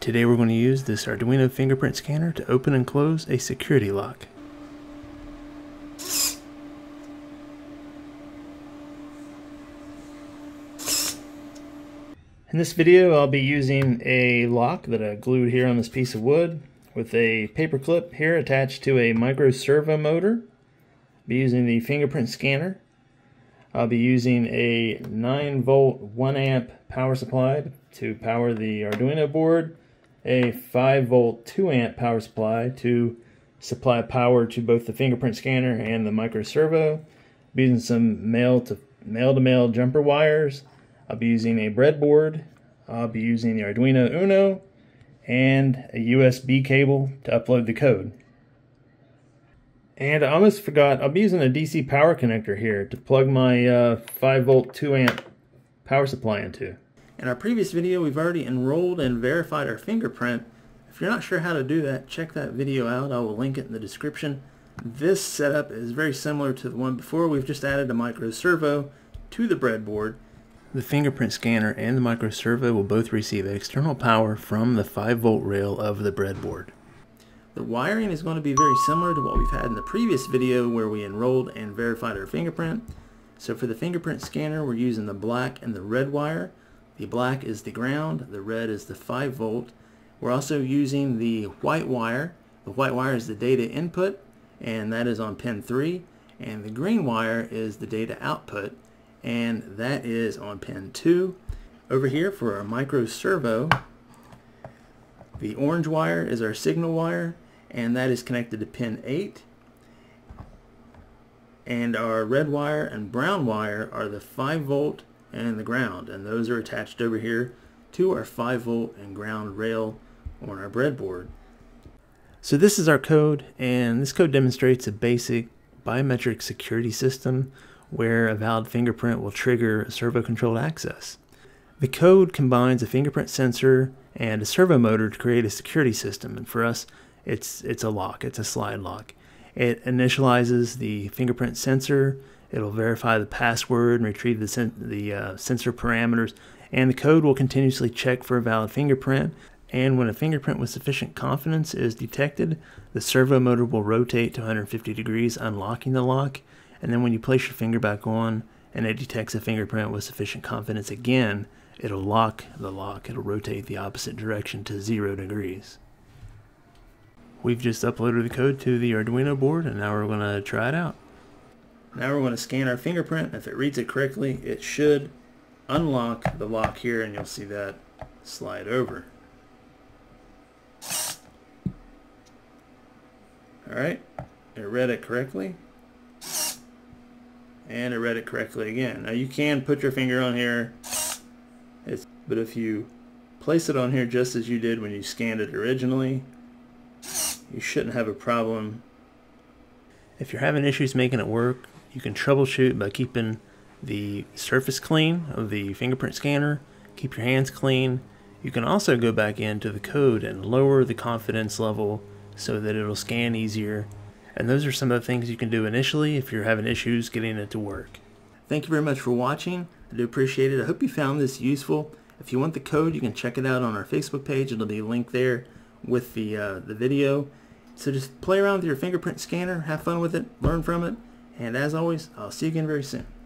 Today we're going to use this Arduino fingerprint scanner to open and close a security lock. In this video I'll be using a lock that I glued here on this piece of wood with a paper clip here attached to a micro servo motor. I'll be using the fingerprint scanner. I'll be using a 9-volt 1 amp power supply to power the Arduino board, a 5-volt 2 amp power supply to supply power to both the fingerprint scanner and the micro servo. I'll be using some male-to-male jumper wires. I'll be using a breadboard. I'll be using the Arduino Uno and a USB cable to upload the code. And I almost forgot, I'll be using a DC power connector here to plug my 5-volt 2 amp power supply into. In our previous video we've already enrolled and verified our fingerprint. If you're not sure how to do that, check that video out. I will link it in the description. This setup is very similar to the one before. We've just added a micro servo to the breadboard. The fingerprint scanner and the micro servo will both receive external power from the 5-volt rail of the breadboard. The wiring is going to be very similar to what we've had in the previous video where we enrolled and verified our fingerprint. So for the fingerprint scanner we're using the black and the red wire. The black is the ground, the red is the 5-volt. We're also using the white wire. The white wire is the data input, and that is on pin 3. And the green wire is the data output, and that is on pin 2. Over here for our micro servo, the orange wire is our signal wire, and that is connected to pin 8. And our red wire and brown wire are the 5-volt and the ground, and those are attached over here to our 5-volt and ground rail on our breadboard. So this is our code, and this code demonstrates a basic biometric security system where a valid fingerprint will trigger a servo-controlled access. The code combines a fingerprint sensor and a servo motor to create a security system, and for us it's a lock, it's a slide lock. It initializes the fingerprint sensor. It'll verify the password and retrieve the sensor parameters, and the code will continuously check for a valid fingerprint. And when a fingerprint with sufficient confidence is detected, the servo motor will rotate to 150 degrees, unlocking the lock. And then when you place your finger back on and it detects a fingerprint with sufficient confidence again, it'll lock the lock. It'll rotate the opposite direction to 0 degrees. We've just uploaded the code to the Arduino board, and now we're going to try it out. Now we're going to scan our fingerprint. If it reads it correctly, it should unlock the lock here, and you'll see that slide over. Alright, it read it correctly, and it read it correctly again. Now you can put your finger on here, but if you place it on here just as you did when you scanned it originally, you shouldn't have a problem. If you're having issues making it work, you can troubleshoot by keeping the surface clean of the fingerprint scanner, keep your hands clean. You can also go back into the code and lower the confidence level so that it'll scan easier. And those are some of the things you can do initially if you're having issues getting it to work. Thank you very much for watching. I do appreciate it. I hope you found this useful. If you want the code, you can check it out on our Facebook page. It'll be linked there with the video. So just play around with your fingerprint scanner, have fun with it, learn from it, and as always, I'll see you again very soon.